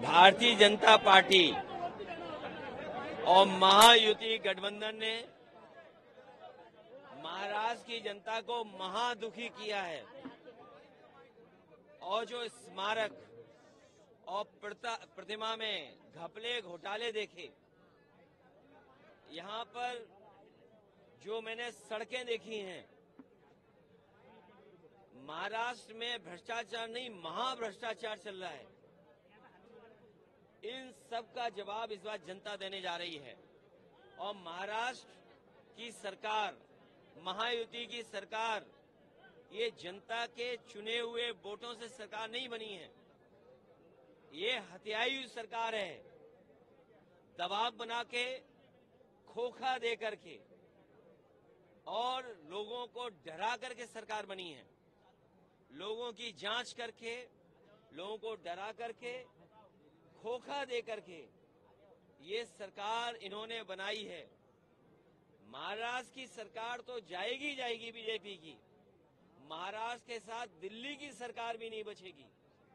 Bharatiya Janata party और महायुति गठबंधन ने महाराष्ट्र की जनता को महादुखी किया है और जो स्मारक और प्रतिमा में घपले घोटाले देखे, यहाँ पर जो मैंने सड़कें देखी हैं, महाराष्ट्र में भ्रष्टाचार नहीं महाभ्रष्टाचार चल रहा है। इन सब का जवाब इस बार जनता देने जा रही है और महाराष्ट्र की सरकार, महायुति की सरकार, ये जनता के चुने हुए वोटों से सरकार नहीं बनी है। ये हत्याई हुई सरकार है। दबाव बना के, खोखा दे करके और लोगों को डरा करके सरकार बनी है। लोगों की जांच करके, लोगों को डरा करके, खोखा दे करके ये सरकार इन्होंने बनाई है। महाराष्ट्र की सरकार तो जाएगी जाएगी बीजेपी की, महाराष्ट्र के साथ दिल्ली की सरकार भी नहीं बचेगी।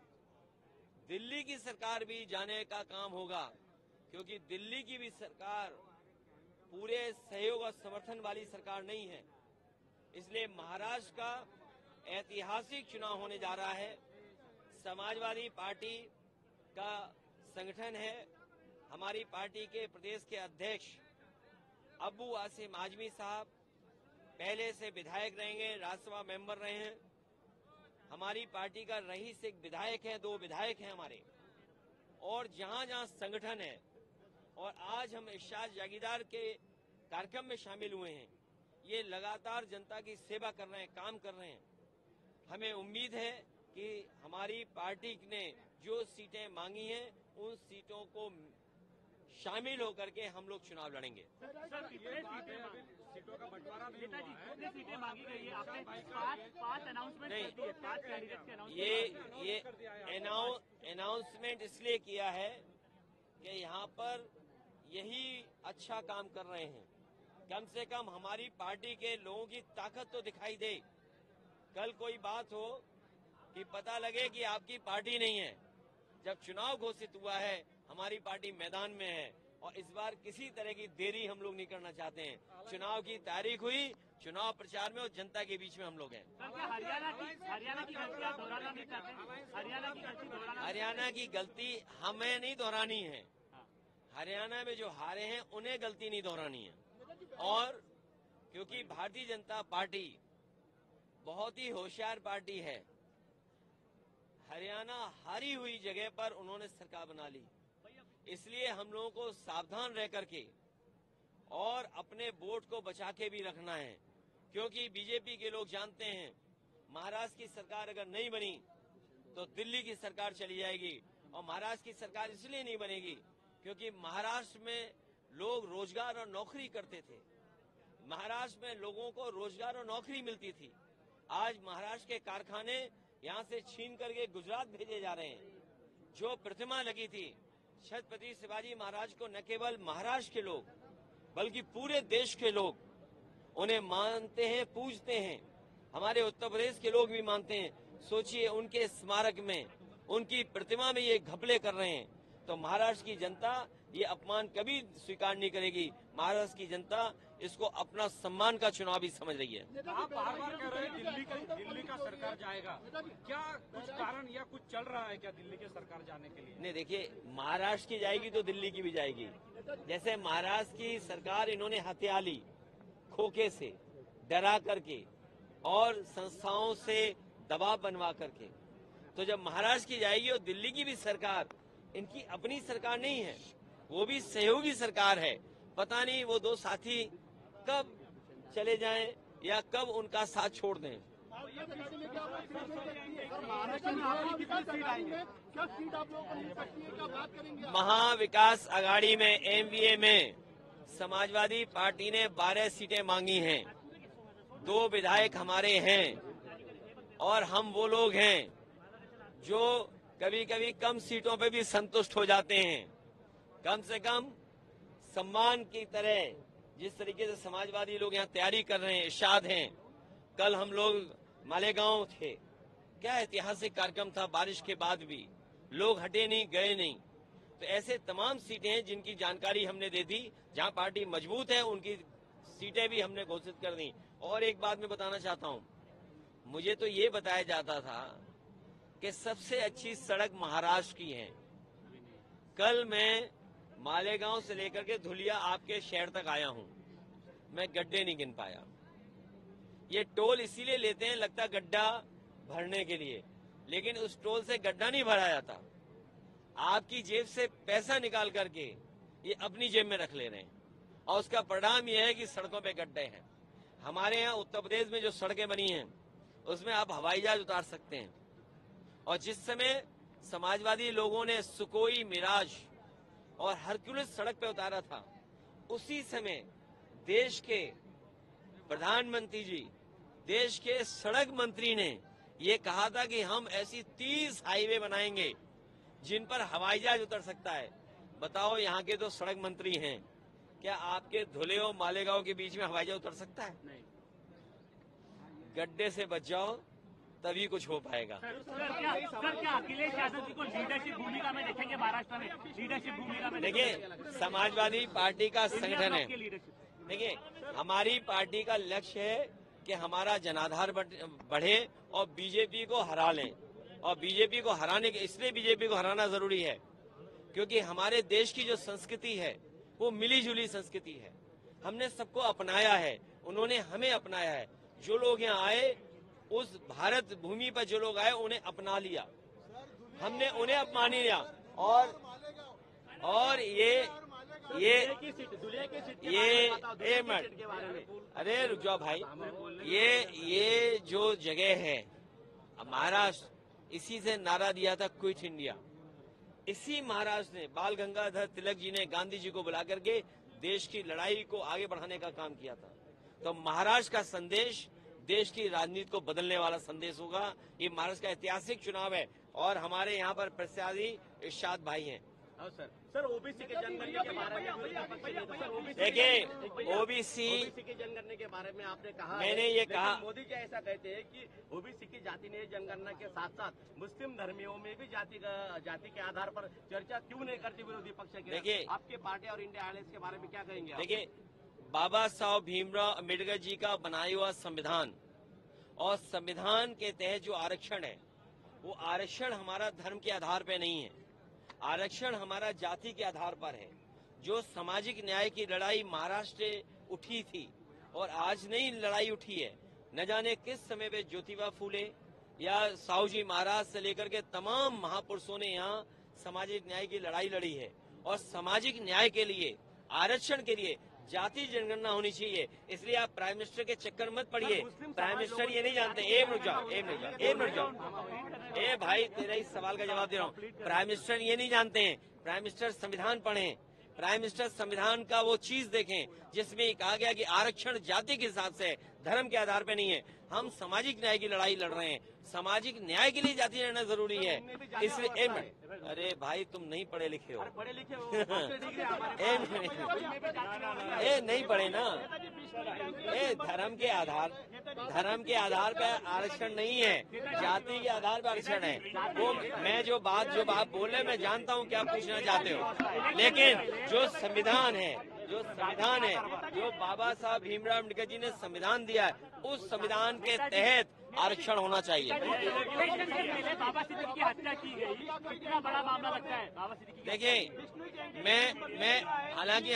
दिल्ली की सरकार भी जाने का काम होगा, क्योंकि दिल्ली की भी सरकार पूरे सहयोग और समर्थन वाली सरकार नहीं है। इसलिए महाराष्ट्र का ऐतिहासिक चुनाव होने जा रहा है। समाजवादी पार्टी का संगठन है। हमारी पार्टी के प्रदेश के अध्यक्ष अबू आसिम आजमी साहब पहले से विधायक रहेंगे, राज्यसभा मेंबर रहे हैं। हमारी पार्टी का रईस एक विधायक है, 2 विधायक हैं हमारे। और जहां जहां संगठन है, और आज हम इरशाद जागीरदार के कार्यक्रम में शामिल हुए हैं, ये लगातार जनता की सेवा कर रहे हैं, काम कर रहे हैं। हमें उम्मीद है कि हमारी पार्टी ने जो सीटें मांगी हैं, उन सीटों को शामिल होकर के हम लोग चुनाव लड़ेंगे। सीटों का बंटवारा नहीं हुआ है। कितनी सीटें मांगी गई है? आपने 5 अनाउंसमेंट कर दिए, 5 कैंडिडेट के अनाउंसमेंट। ये अनाउंसमेंट इसलिए किया है कि यहाँ पर यही अच्छा काम कर रहे हैं। कम से कम हमारी पार्टी के लोगों की ताकत तो दिखाई दे। कल कोई बात हो कि पता लगे कि आपकी पार्टी नहीं है। जब चुनाव घोषित हुआ है, हमारी पार्टी मैदान में है और इस बार किसी तरह की देरी हम लोग नहीं करना चाहते हैं। चुनाव की तारीख हुई, चुनाव प्रचार में और जनता के बीच में हम लोग हैं। हरियाणा की गलती हमें नहीं दोहरानी है। हरियाणा में जो हारे हैं उन्हें गलती नहीं दोहरानी है। और क्योंकि भारतीय जनता पार्टी बहुत ही होशियार पार्टी है, हरियाणा हारी हुई जगह पर उन्होंने सरकार बना ली। इसलिए हम लोगों को सावधान रह करके और अपने वोट को बचा के भी रखना है, क्योंकि बीजेपी के लोग जानते हैं महाराष्ट्र की सरकार अगर नहीं बनी तो दिल्ली की सरकार चली जाएगी। और महाराष्ट्र की सरकार इसलिए नहीं बनेगी क्योंकि महाराष्ट्र में लोग रोजगार और नौकरी करते थे। महाराष्ट्र में लोगों को रोजगार और नौकरी मिलती थी। आज महाराष्ट्र के कारखाने यहाँ से छीन करके गुजरात भेजे जा रहे हैं। जो प्रतिमा लगी थी छत्रपति शिवाजी महाराज को न केवल महाराष्ट्र के लोग बल्कि पूरे देश के लोग उन्हें मानते हैं, पूजते हैं। हमारे उत्तर प्रदेश के लोग भी मानते हैं। सोचिए, उनके स्मारक में, उनकी प्रतिमा में ये घपले कर रहे हैं, तो महाराष्ट्र की जनता ये अपमान कभी स्वीकार नहीं करेगी। महाराष्ट्र की जनता इसको अपना सम्मान का चुनाव भी समझ रही है। आप बार-बार कह रहे हैं दिल्ली का सरकार जाएगा, क्या कुछ कारण या कुछ चल रहा है क्या दिल्ली के सरकार जाने के लिए? नहीं, देखिए, महाराष्ट्र की जाएगी तो दिल्ली की भी जाएगी। जैसे महाराष्ट्र की सरकार इन्होंने हत्या ली, खोखे से डरा करके और संस्थाओं से दबाव बनवा करके, तो जब महाराष्ट्र की जाएगी और दिल्ली की भी सरकार, इनकी अपनी सरकार नहीं है, वो भी सहयोगी सरकार है। पता नहीं वो 2 साथी कब चले जाएं या कब उनका साथ छोड़ दें। महाविकास आघाड़ी में एमवीए में समाजवादी पार्टी ने 12 सीटें मांगी हैं। 2 विधायक हमारे हैं और हम वो लोग हैं जो कभी कभी कम सीटों पे भी संतुष्ट हो जाते हैं। कम से कम सम्मान की तरह जिस तरीके से समाजवादी लोग यहाँ तैयारी कर रहे हैं, इरशाद हैं। कल हम लोग मालेगांव थे, क्या ऐतिहासिक कार्यक्रम था। बारिश के बाद भी लोग हटे नहीं, गए नहीं। तो ऐसे तमाम सीटें हैं जिनकी जानकारी हमने दे दी। जहां पार्टी मजबूत है उनकी सीटें भी हमने घोषित कर दी। और एक बात मैं बताना चाहता हूं, मुझे तो ये बताया जाता था कि सबसे अच्छी सड़क महाराष्ट्र की है। कल मैं मालेगांव से लेकर के धुलिया आपके शहर तक आया हूं, मैं गड्ढे नहीं गिन पाया। ये टोल इसीलिए लेते हैं, लगता गड्ढा भरने के लिए, लेकिन उस टोल से गड्ढा नहीं भरा जाता। आपकी जेब से पैसा निकाल करके ये अपनी जेब में रख ले रहे हैं, और उसका परिणाम यह है कि सड़कों पे गड्ढे हैं। हमारे यहाँ उत्तर प्रदेश में जो सड़कें बनी हैं उसमें आप हवाई जहाज उतार सकते हैं। और जिस समय समाजवादी लोगों ने सुकोई, मिराज और हरक्यूलिस सड़क पे उतारा था, उसी समय देश के प्रधानमंत्री जी, देश के सड़क मंत्री ने ये कहा था कि हम ऐसी 30 हाईवे बनाएंगे जिन पर हवाई जहाज उतर सकता है। बताओ, यहाँ के तो सड़क मंत्री हैं, क्या आपके धुले और मालेगांव के बीच में हवाई जहाज उतर सकता है? नहीं। गड्ढे से बच जाओ, तभी कुछ हो पाएगा। सर क्या अखिलेश यादव जी को लीडरशिप भूमिका में देखेंगे महाराष्ट्र में? लीडरशिप भूमिका में देखिए, समाजवादी पार्टी का संगठन है। देखिए, हमारी पार्टी का लक्ष्य है कि हमारा जनाधार बढ़े और बीजेपी को हरा लें। और बीजेपी को हराने के, इसलिए बीजेपी को हराना जरूरी है क्योंकि हमारे देश की जो संस्कृति है वो मिली जुली संस्कृति है। हमने सबको अपनाया है, उन्होंने हमें अपनाया है। जो लोग यहाँ आए, उस भारत भूमि पर जो लोग आए उन्हें अपना लिया, हमने उन्हें अपमान लिया। और ये अरे रुक जाओ भाई, ये जो जगह है महाराष्ट्र, इसी से नारा दिया था क्विट इंडिया। इसी महाराष्ट्र ने, बाल गंगाधर तिलक जी ने गांधी जी को बुला करके देश की लड़ाई को आगे बढ़ाने का काम किया था। तो महाराष्ट्र का संदेश देश की राजनीति को बदलने वाला संदेश होगा। ये महाराष्ट्र का ऐतिहासिक चुनाव है और हमारे यहाँ पर प्रत्याशी इरशाद भाई हैं। सर ओबीसी के जनगणना के बारे में देखिए, ओबीसी के जनगणना के बारे में आपने कहा, मैंने ये कहा, मोदी जी ऐसा कहते हैं कि ओबीसी की जाति ने जनगणना के साथ साथ मुस्लिम धर्मियों में भी जाति के आधार पर चर्चा क्यों नहीं करती विरोधी पक्ष के? देखिए, आपके पार्टी और इंडिया अलायंस के बारे में क्या कहेंगे? देखिए, बाबा साहब भीमराव अम्बेडकर जी का बनाया हुआ संविधान और संविधान के तहत जो आरक्षण है, वो आरक्षण हमारा धर्म के आधार पर नहीं है, आरक्षण हमारा जाति के आधार पर है। जो सामाजिक न्याय की लड़ाई महाराष्ट्र उठी थी और आज नई लड़ाई उठी है, न जाने किस समय पे ज्योतिबा फूले या साहू जी महाराज से लेकर के तमाम महापुरुषों ने यहाँ सामाजिक न्याय की लड़ाई लड़ी है। और सामाजिक न्याय के लिए, आरक्षण के लिए जाति जनगणना होनी चाहिए। इसलिए आप प्राइम मिनिस्टर के चक्कर मत पड़िए। प्राइम मिनिस्टर ये नहीं जानते। एक मिनट जाओ, ए भाई, तेरा इस सवाल का जवाब दे रहा हूँ। प्राइम मिनिस्टर ये नहीं जानते हैं। प्राइम मिनिस्टर संविधान पढ़ें, प्राइम मिनिस्टर संविधान का वो चीज देखें जिसमें कहा गया कि आरक्षण जाति के हिसाब से, धर्म के आधार पर नहीं है। हम सामाजिक न्याय की लड़ाई लड़ रहे हैं, सामाजिक न्याय के लिए जाति रहना जरूरी है। इसलिए एक मिनट, अरे भाई तुम नहीं पढ़े लिखे हो, नहीं पढ़े ना। धर्म के आधार पर आरक्षण नहीं है, जाति के आधार पर आरक्षण है। वो मैं जो बात बोल रहे, मैं जानता हूँ क्या पूछना चाहते हो, लेकिन जो संविधान है, जो बाबा साहब भीमराव अम्बेडकर जी ने संविधान दिया है, उस संविधान के तहत आरक्षण होना चाहिए। बाबा सिद्दीकी की हत्या की गई, कितना बड़ा मामला लगता है बाबा सिद्दीकी? देखिए, मैं हालांकि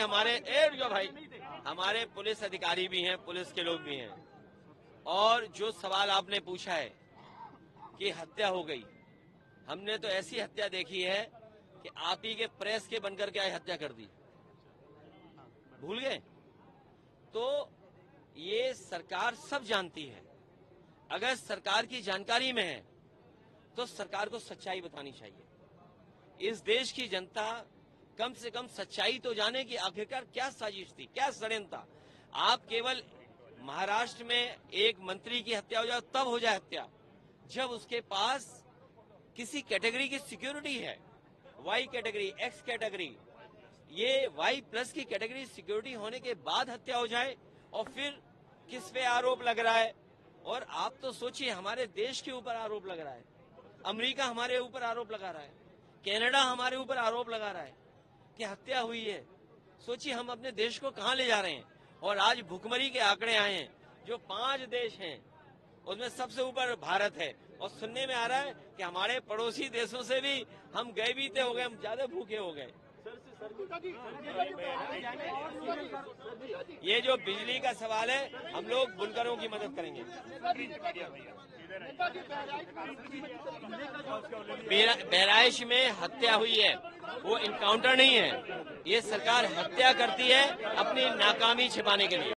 हमारे पुलिस अधिकारी भी हैं, पुलिस के लोग भी हैं, और जो सवाल आपने पूछा है कि हत्या हो गई, हमने तो ऐसी हत्या देखी है कि आप ही के प्रेस के बनकर के हत्या कर दी। भूल गए? तो ये सरकार सब जानती है। अगर सरकार की जानकारी में है तो सरकार को सच्चाई बतानी चाहिए। इस देश की जनता कम से कम सच्चाई तो जाने कि आखिरकार क्या साजिश थी, क्या षड्यंत्र था। आप केवल महाराष्ट्र में एक मंत्री की हत्या हो जाए तब हो जाए हत्या, जब उसके पास किसी कैटेगरी की सिक्योरिटी है, वाई कैटेगरी, एक्स कैटेगरी, ये वाई प्लस की कैटेगरी सिक्योरिटी होने के बाद हत्या हो जाए, और फिर किस पे आरोप लग रहा है। और आप तो सोचिए, हमारे देश के ऊपर आरोप लग रहा है, अमेरिका हमारे ऊपर आरोप लगा रहा है कनाडा हमारे ऊपर आरोप लगा रहा है कि हत्या हुई है। सोचिए हम अपने देश को कहां ले जा रहे हैं। और आज भुखमरी के आंकड़े आए हैं, जो 5 देश हैं उसमें सबसे ऊपर भारत है। और सुनने में आ रहा है कि हमारे पड़ोसी देशों से भी हम गए बीते हो गए, हम ज्यादा भूखे हो गए। ये जो बिजली का सवाल है, हम लोग बुनकरों की मदद करेंगे। बहराइच में हत्या हुई है, वो इनकाउंटर नहीं है। ये सरकार हत्या करती है अपनी नाकामी छिपाने के लिए।